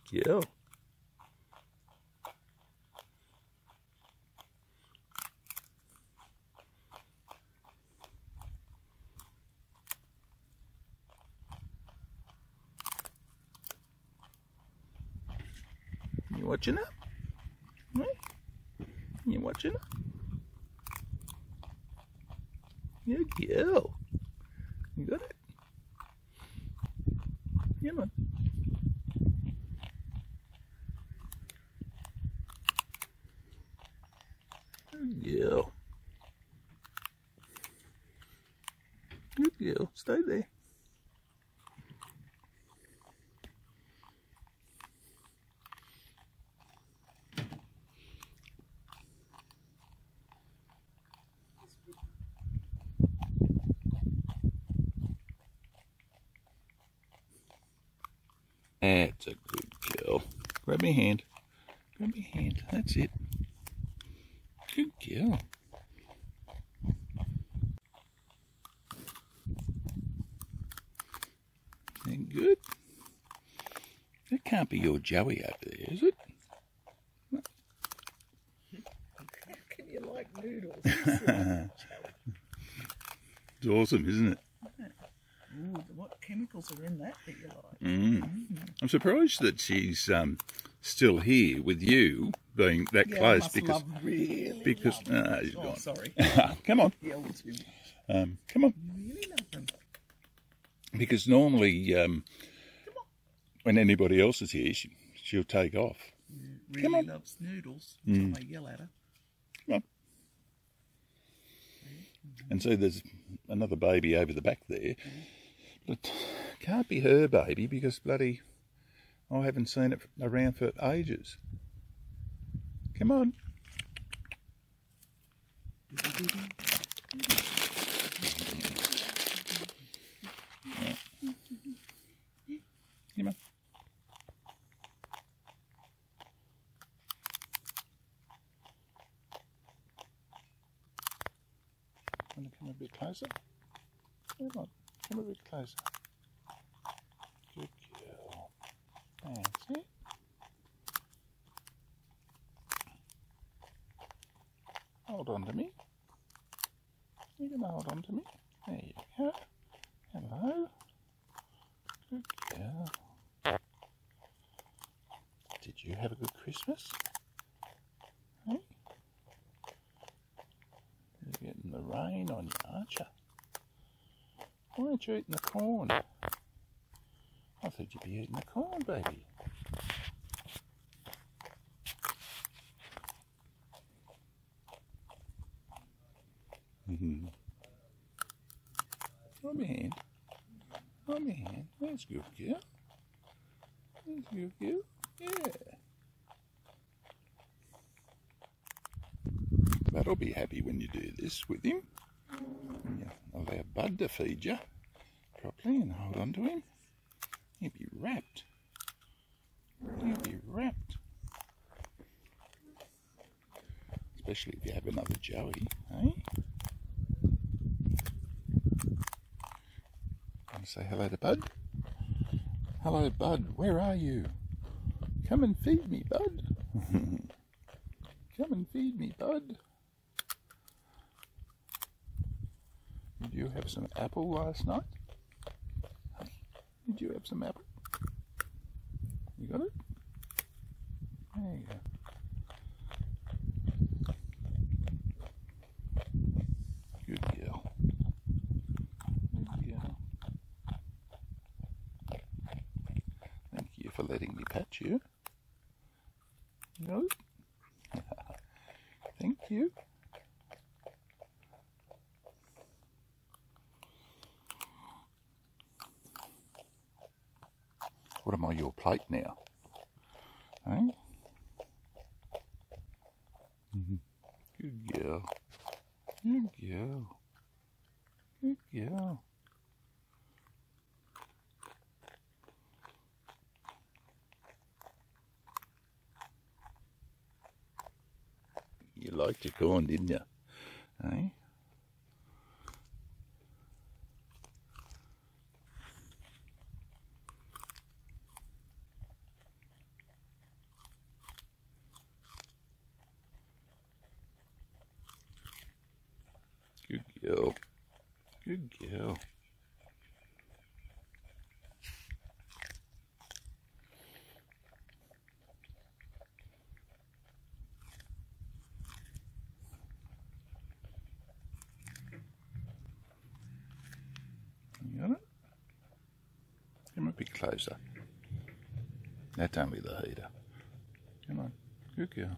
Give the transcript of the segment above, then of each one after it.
girl. You watching it? Hey? You watching it? Good girl. You got it? Come on. Good girl. Good girl. Stay there. That's a good girl. Grab my hand. Grab my hand. That's it. Good girl. Isn't good? That can't be your Joey over there, is it? How can you like noodles? It's awesome, isn't it? Ooh, what chemicals are in that you like? I'm surprised that she's still here with you, being that close, must because love really because love he's them. gone. Sorry. Come on, Yelled too much. come on. You really love them. Because normally, when anybody else is here, she'll take off. Really loves noodles. So I yell at her. Come on. And so there's another baby over the back there. But can't be her baby because bloody I haven't seen it around for ages. Come on. Come on. Want to come a bit closer? Come on, come a bit closer. Good girl. That's it. Hold on to me. You can hold on to me. There you go. Hello. Good girl. Did you have a good Christmas? Hey? You're getting the rain on you, aren't you? Why aren't you eating the corn? I thought you'd be eating the corn, baby. On my hand. On my hand. That's good, girl. That's good, girl. Yeah. Bud'll be happy when you do this with him. And you allow Bud to feed you properly and hold on to him. He'll be wrapped. He'll be wrapped. Especially if you have another Joey, eh? Want to say hello to Bud? Hello, Bud. Where are you? Come and feed me, Bud. Come and feed me, Bud. Did you have some apple last night? Did you have some apple? You got it? There you go. Good girl. Good girl. Thank you for letting me pet you. You got it? Thank you. What am I, your plate now? Eh? Good girl. Good girl. Good girl. You liked your corn, didn't you? Eh? girl. Good girl. You got it? Come a bit closer. That's only the heater. Come on. Good girl.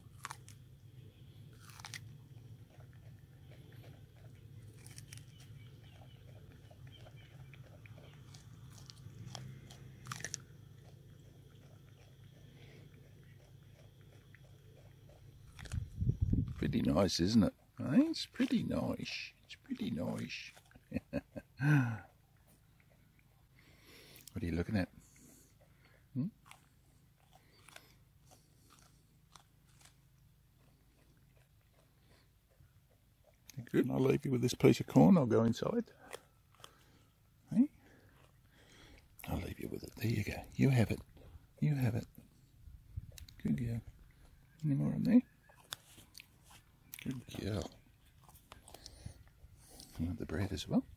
Pretty nice, isn't it? It's pretty nice. It's pretty nice. What are you looking at? Good. I'll leave you with this piece of corn. I'll go inside. Hey? I'll leave you with it. There you go. You have it. You have it. Good girl. Any more on there? Good girl. You want the bread as well?